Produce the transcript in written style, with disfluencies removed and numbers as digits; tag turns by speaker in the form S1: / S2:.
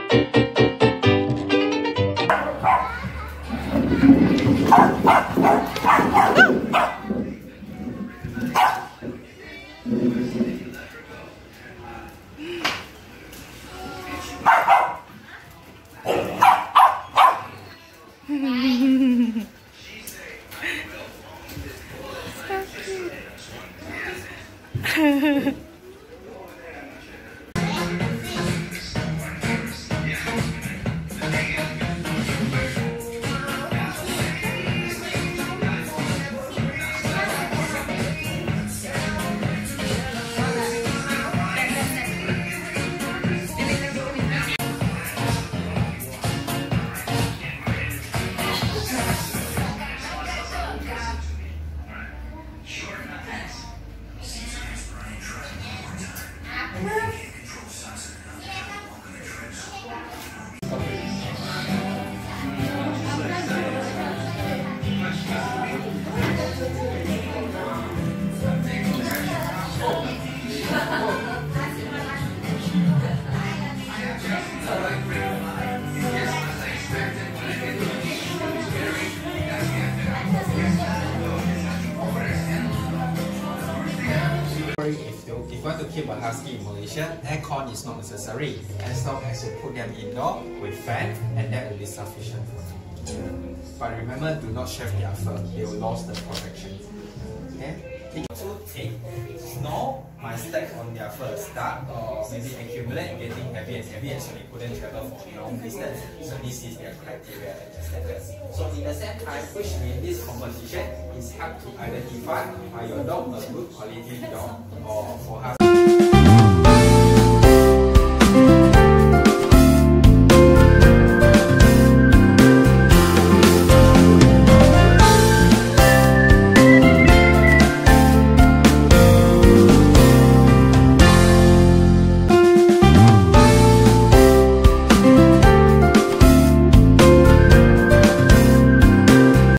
S1: If you want to keep a husky in Malaysia, aircon is not necessary as long as you put them indoor with fan, and that will be sufficient for them. But remember, do not shave their fur, they will lose the protection. Okay? Toothpick, snow might stack on their fur, start or maybe accumulate, getting heavy and heavy, and so they couldn't travel for long distance. So this is their criteria and their status. So in the same time, which means this competition is help to identify are your dog a good quality dog or for us.